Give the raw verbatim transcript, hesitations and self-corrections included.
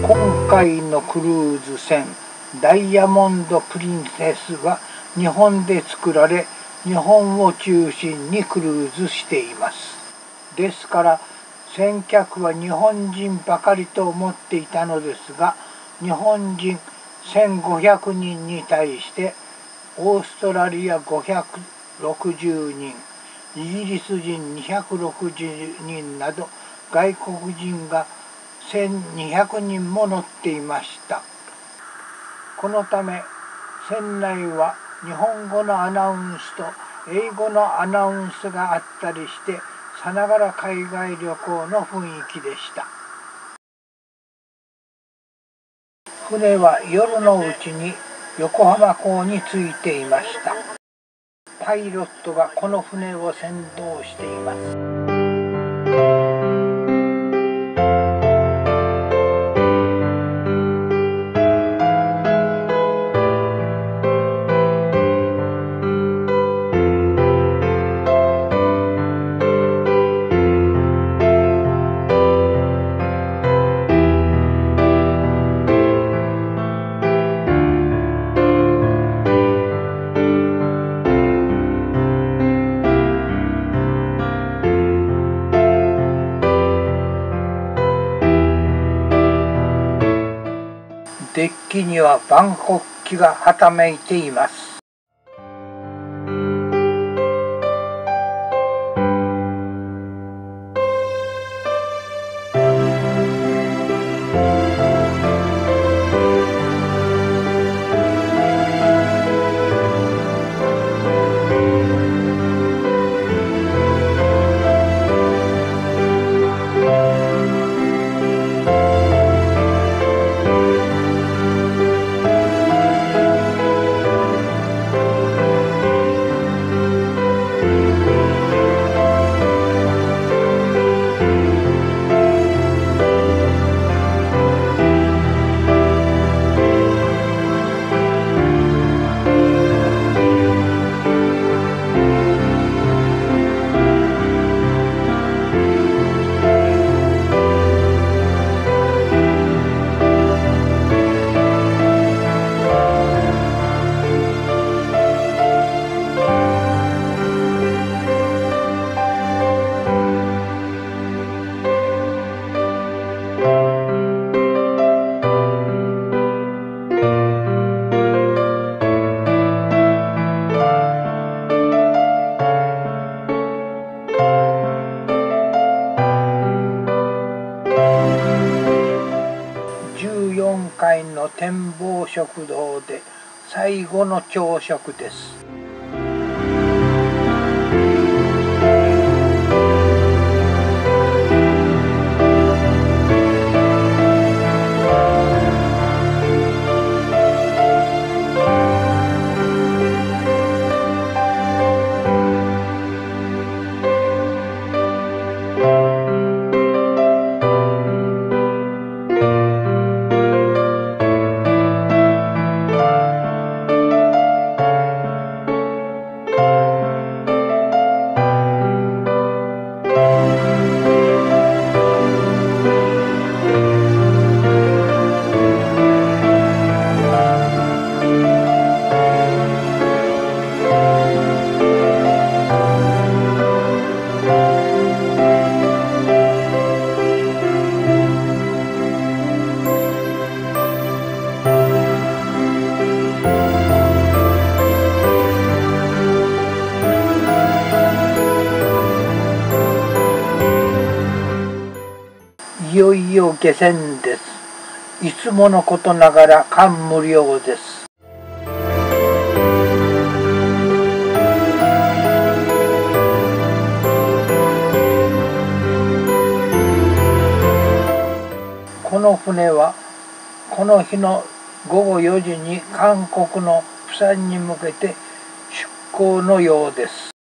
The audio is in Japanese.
今回のクルーズ船ダイヤモンド・プリンセスは日本で作られ、日本を中心にクルーズしています。ですから船客は日本人ばかりと思っていたのですが、日本人せんごひゃくにんに対してオーストラリアごひゃくろくじゅうにん、イギリス人にひゃくろくじゅうにんなど外国人がせんにひゃくにんも乗っていました。このため船内は日本語のアナウンスと英語のアナウンスがあったりして、さながら海外旅行の雰囲気でした。船は夜のうちに横浜港に着いていました。パイロットがこの船を先導しています。デッキには万国旗がはためいています。じゅうよんかいの展望食堂で最後の朝食です。いよいよ下船です。いつものことながら感無量です。この船はこの日のごごよじに韓国の釜山に向けて出港のようです。